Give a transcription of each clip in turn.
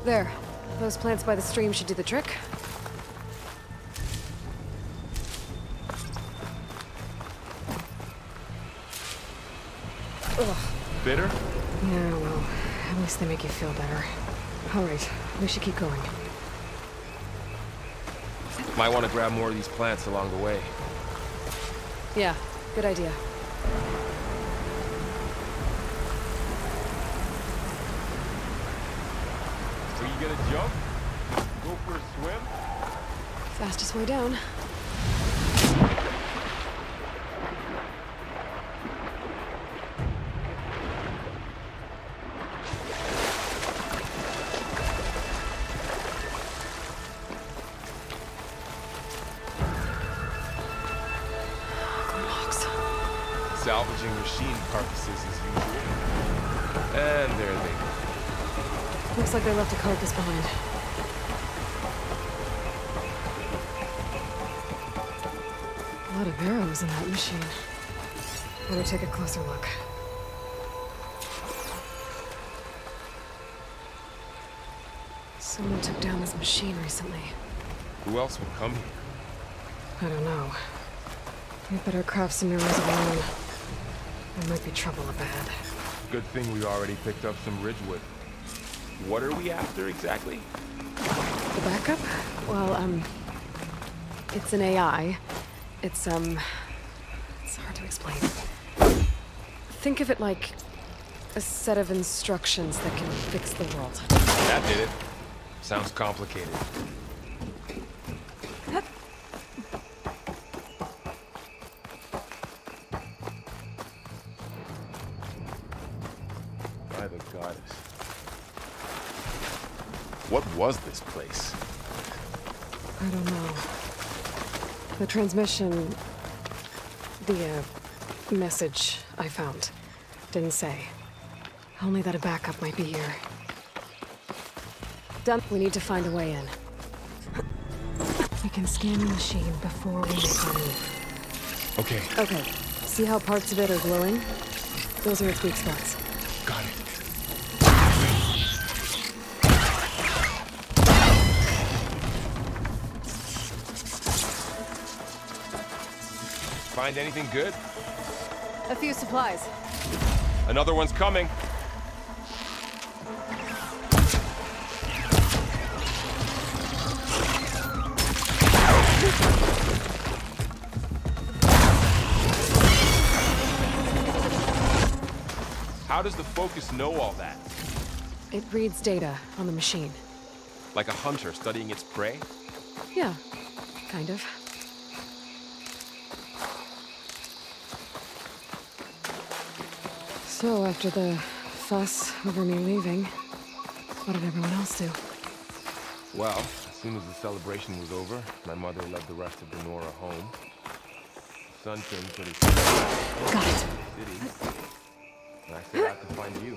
There. Those plants by the stream should do the trick. Ugh. Bitter? Yeah, well, at least they make you feel better. Alright, we should keep going. Might want to grab more of these plants along the way. Yeah, good idea. So you gonna jump? Go for a swim? Fastest way down. Salvaging machine carcasses as usual. And there they go. Looks like they left a carcass behind. A lot of arrows in that machine. Better take a closer look. Someone took down this machine recently. Who else would come here? I don't know. We better craft some arrows of our own. There might be trouble ahead. Good thing we already picked up some Ridgewood. What are we after exactly? The backup? Well, it's an AI. It's hard to explain. Think of it like a set of instructions that can fix the world. That did it. Sounds complicated. By the goddess. What was this place? I don't know. The transmission... the, message I found didn't say. Only that a backup might be here. Done. We need to find a way in. We can scan the machine before we make our move. Okay. Okay. See how parts of it are glowing? Those are its weak spots. Got it. Find anything good? A few supplies. Another one's coming. How does the Focus know all that? It reads data on the machine. Like a hunter studying its prey? Yeah, kind of. So, after the fuss over me leaving, what did everyone else do? Well, as soon as the celebration was over, my mother led the rest of the Nora home. The sun came pretty soon. Got it. City. And I set out to find you.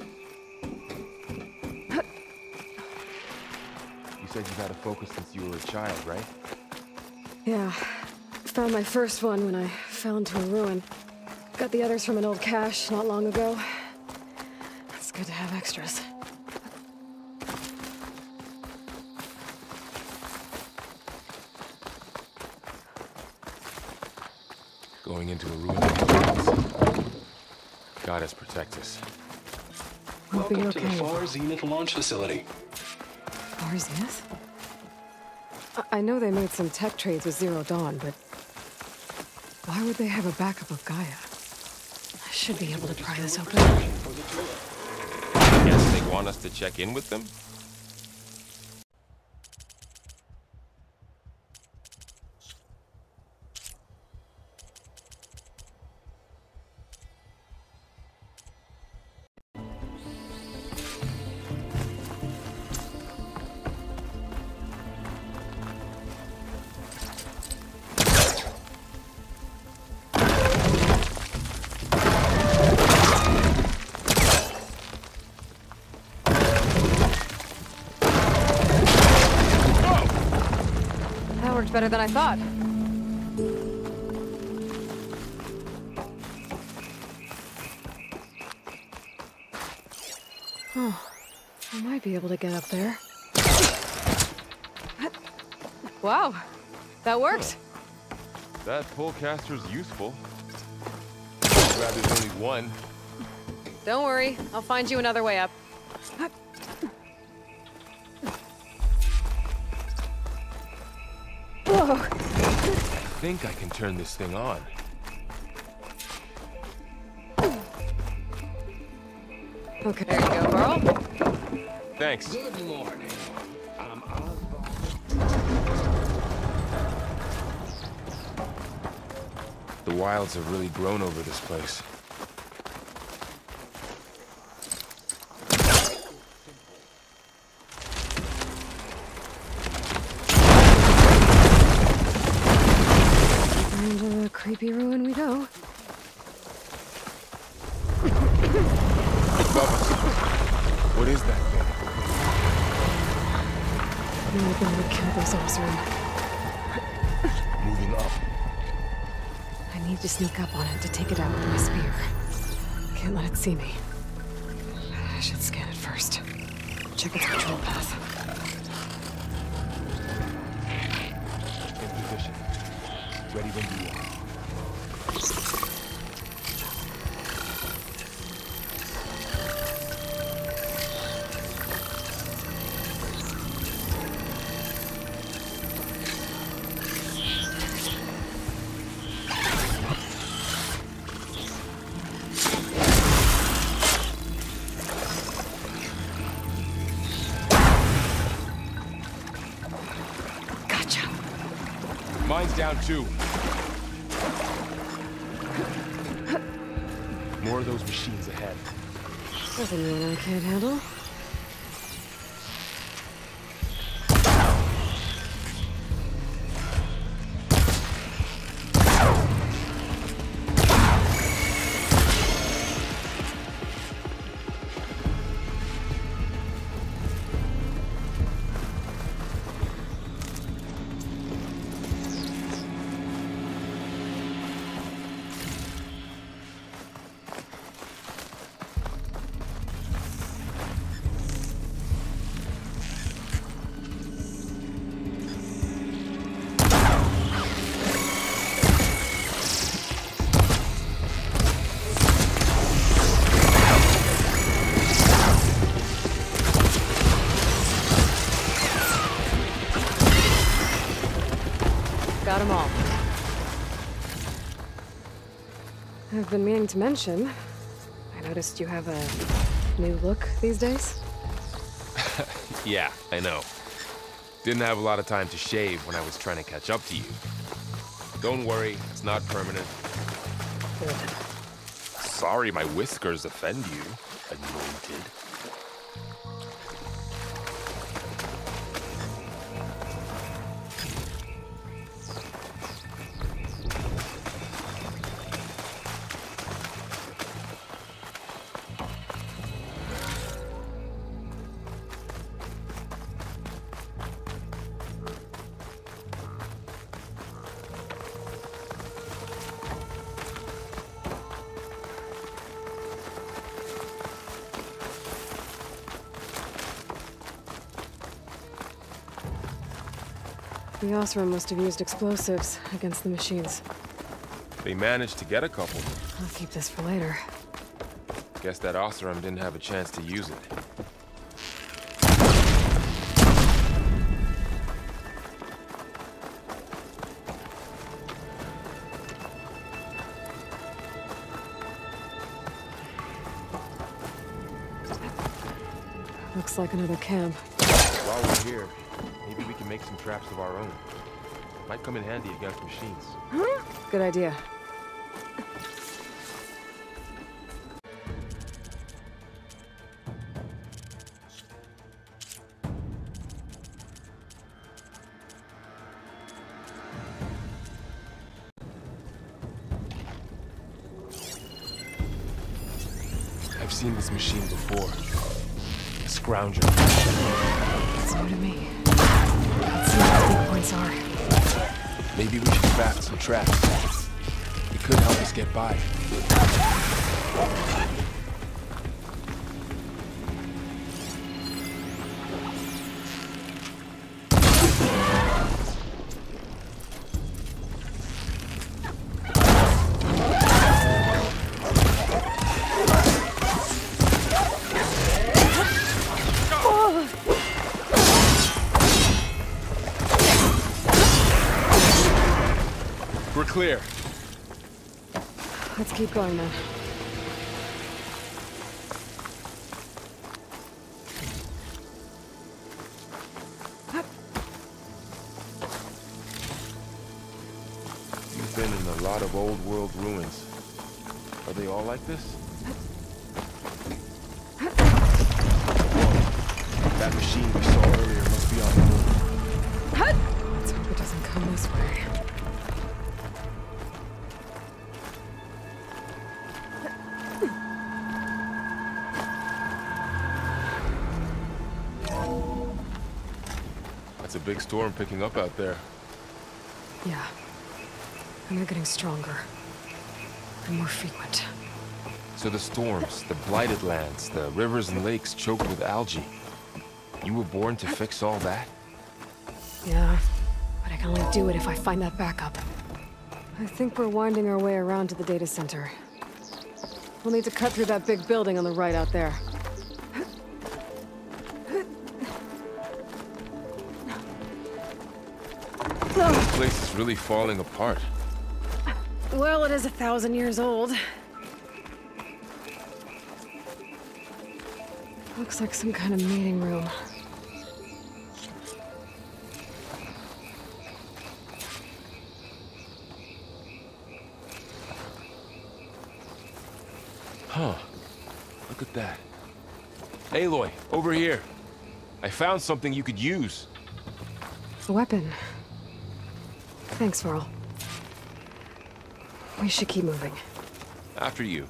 You said you've had a Focus since you were a child, right? Yeah. Found my first one when I fell into a ruin. Got the others from an old cache not long ago. It's good to have extras. Going into a ruin. Goddess protect us. We'll be Welcome okay. to the Far Zenith launch facility. Far Zenith? I know they made some tech trades with Zero Dawn, but why would they have a backup of Gaia? I should be able to pry this open. Guess they want us to check in with them? Better than I thought. Oh, I might be able to get up there. Wow, that worked. That pullcaster's useful. Glad there's only one. Don't worry, I'll find you another way up. Whoa. I think I can turn this thing on. Okay, there you go, Carl. Thanks. Good morning. I'm Osborn. The wilds have really grown over this place. Into the creepy ruin we go. What is that thing? I'm not going to kill those Oseram. Moving up. I need to sneak up on it to take it out with my spear. Can't let it see me. I should scan it first. Check its control path. In position. Ready when you are. Gotcha. Mine's down too. More of those machines ahead. Nothing you and I can't handle. Got them all. I've been meaning to mention, I noticed you have a new look these days. Yeah, I know. Didn't have a lot of time to shave when I was trying to catch up to you. Don't worry, it's not permanent. Good. Sorry my whiskers offend you, anointed. The Oseram must have used explosives against the machines. They managed to get a couple. I'll keep this for later. Guess that Oseram didn't have a chance to use it. Looks like another camp. While we're here, maybe we can make some traps of our own. Might come in handy against machines. Good idea. I've seen this machine before. A scrounger. It's new to me. Let's see what the big points are. Maybe we should craft some traps. It could help us get by. clear. Let's keep going then. You've been in a lot of old world ruins. Are they all like this? Whoa. That machine we saw earlier must be on the move. Let's hope it doesn't come this way. That's a big storm picking up out there. Yeah. And they're getting stronger. And more frequent. So the storms, the blighted lands, the rivers and lakes choked with algae. You were born to fix all that? Yeah. But I can only do it if I find that backup. I think we're winding our way around to the data center. We'll need to cut through that big building on the right out there. This place is really falling apart. Well, it is 1,000 years old. Looks like some kind of meeting room. Huh. Look at that. Aloy, over here. I found something you could use. A weapon. Thanks, Varl. We should keep moving. After you.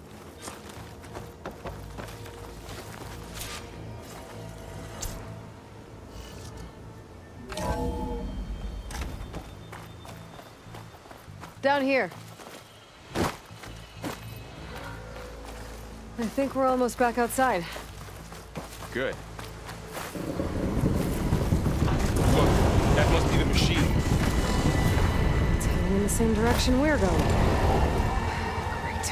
Down here. I think we're almost back outside. Good. Look, that must be the machine. It's heading in the same direction we're going. Great.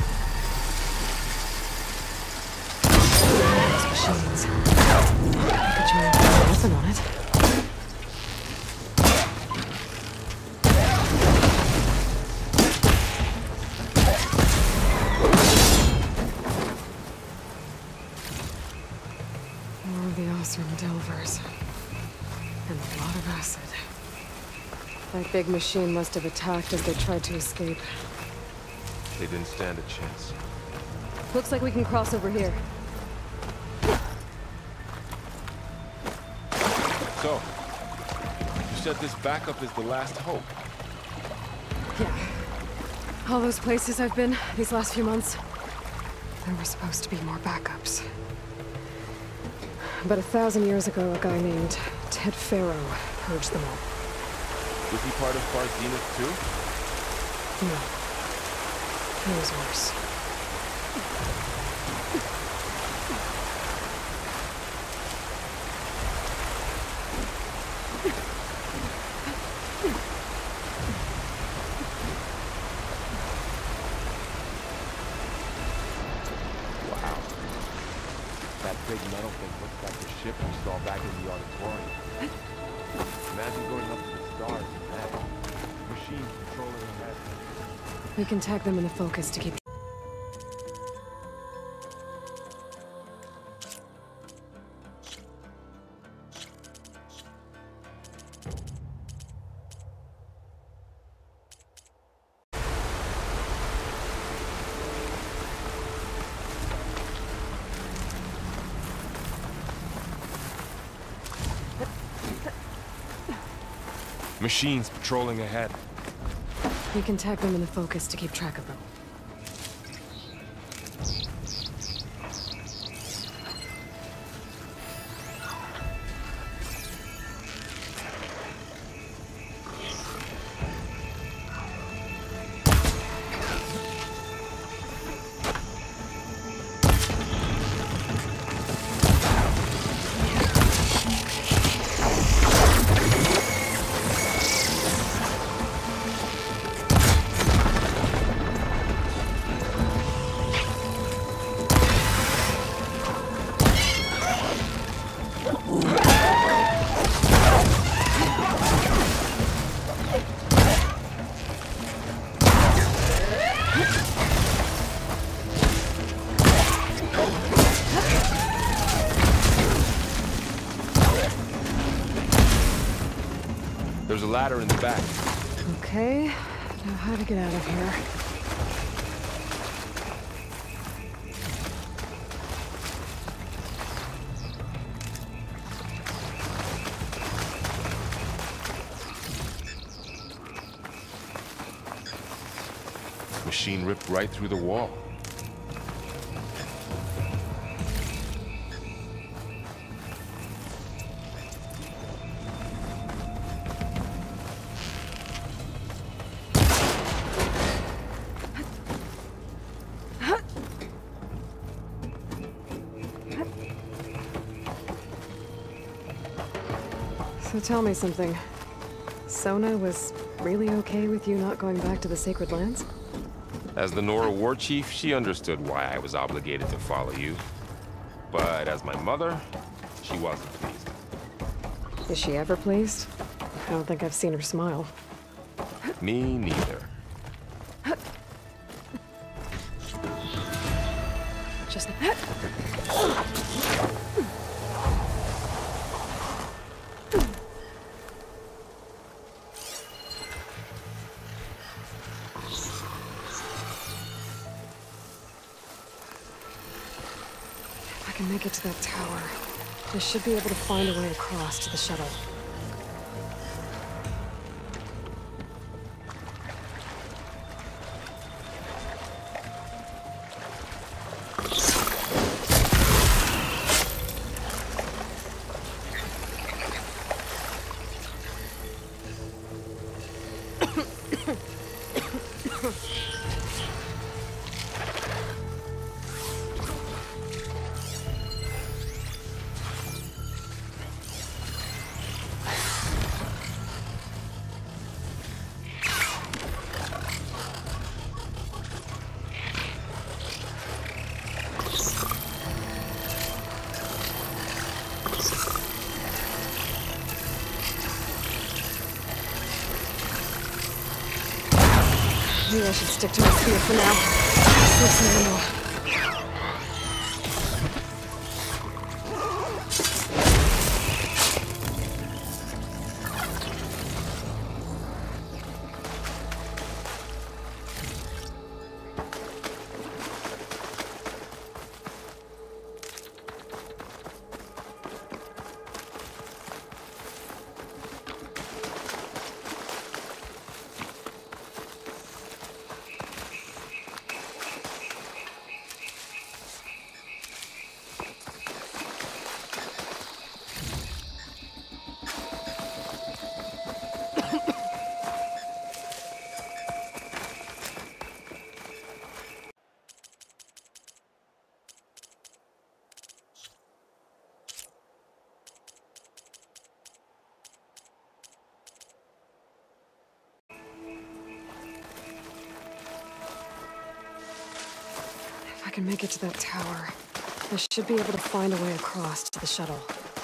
Those machines. I could try and put a weapon on it. More of the Osram Delvers. And a lot of acid. That big machine must have attacked as they tried to escape. They didn't stand a chance. Looks like we can cross over here. So, you said this backup is the last hope. Yeah. All those places I've been these last few months, there were supposed to be more backups. But 1,000 years ago, a guy named Ted Faro purged them all. Was he part of Far Zenith too? No. It was worse. Wow. That big metal thing looks like the ship we saw back in the auditorium. Imagine going up to the stars and that. Machines controlling ahead. We can tag them in the focus to keep... Machines patrolling ahead. We can tag them in the focus to keep track of them. ladder in the back. Okay, now how to get out of here. Machine ripped right through the wall. So tell me something. Sona was really okay with you not going back to the Sacred Lands? As the Nora war chief, she understood why I was obligated to follow you. But as my mother, she wasn't pleased. Is she ever pleased? I don't think I've seen her smile. Me neither. Just... If I can make it to that tower, I should be able to find a way across to the shuttle. Maybe I should stick to my spear for now. Save some ammo. If I can make it to that tower, I should be able to find a way across to the shuttle.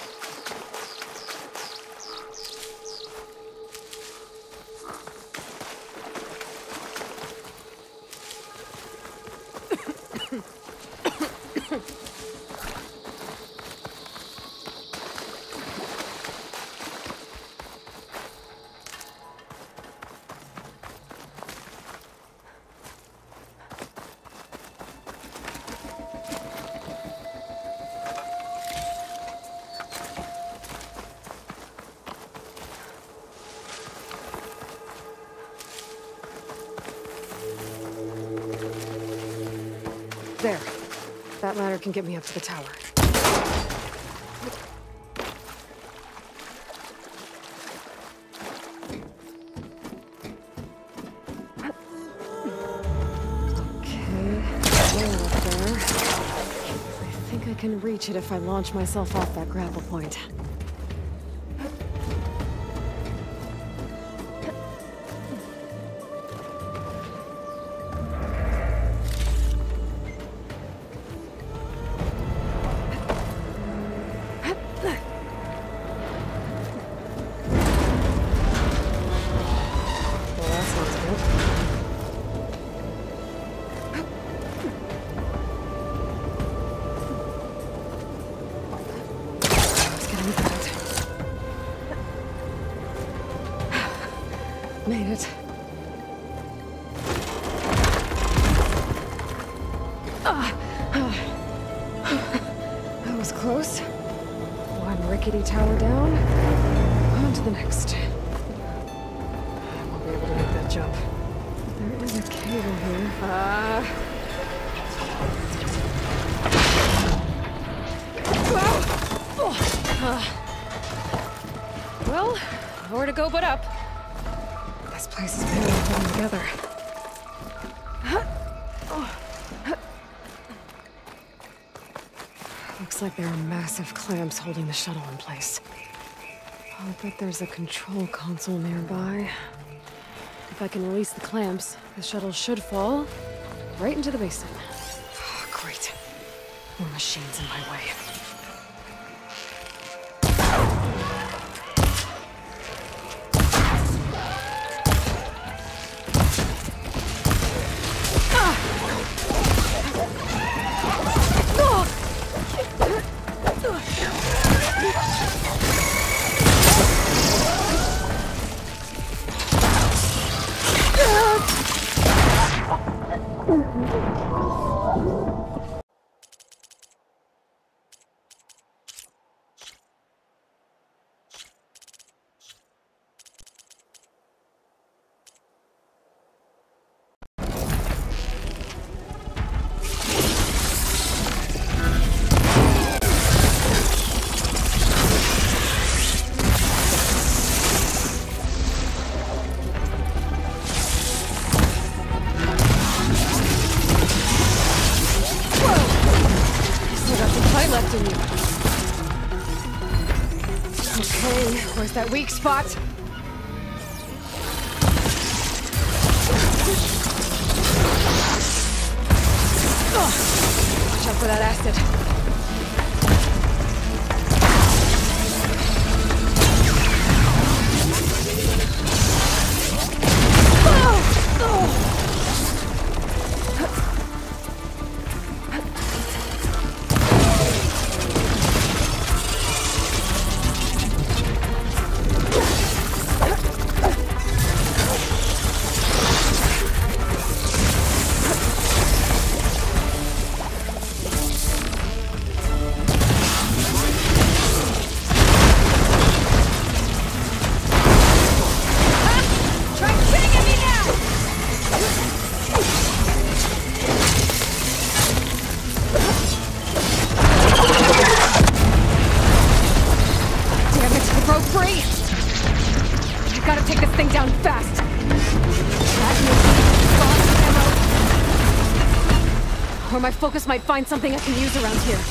There. That ladder can get me up to the tower. Okay, way up there. I think I can reach it if I launch myself off that grapple point. Let's get him. it. That was close. One rickety tower down. On to the next. I won't be able to make that jump. There is a cable here. Well, nowhere to go but up. This place is barely holding together. Looks like there are massive clamps holding the shuttle in place. I'll bet there's a control console nearby. If I can release the clamps, the shuttle should fall right into the basin. Oh, great. More machines in my way. Left in you. Okay, where's that weak spot? Oh, watch out for that acid. Or my focus might find something I can use around here.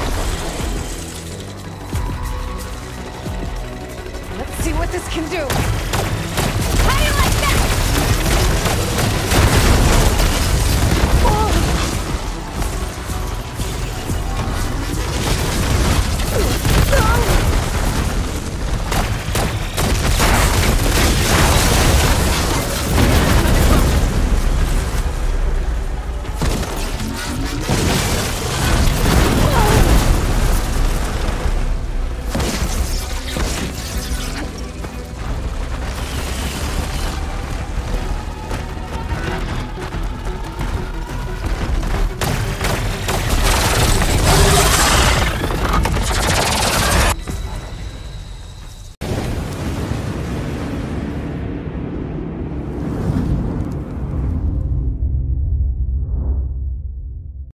Let's see what this can do.